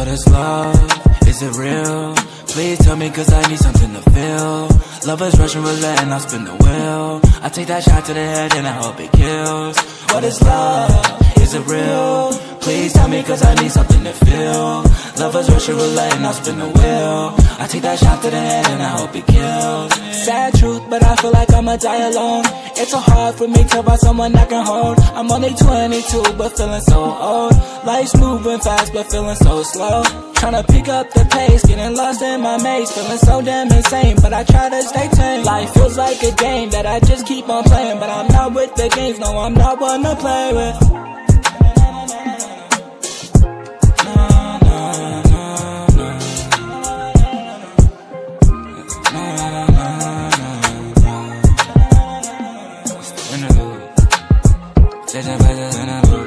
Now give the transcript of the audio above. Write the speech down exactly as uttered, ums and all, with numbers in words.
What is love? Is it real? Please tell me, cause I need something to feel. Lovers rushing roulette and I'll spin the wheel. I take that shot to the head and I hope it kills. What is love? Is it real? Please tell me, cause I need something to feel. Lovers rushing roulette and I'll spin the wheel. I take that shot to the head and I hope it kills. Sad truth, but I feel like I'ma die alone. It's so hard for me to find someone I can hold. I'm only twenty-two, but feeling so old. Life's moving fast, but feeling so slow. Tryna pick up the pace, getting lost in my maze. Feeling so damn insane, but I try to stay tame. Life feels like a game that I just keep on playing, but I'm not with the games, no, I'm not one to play with. Chasing places in a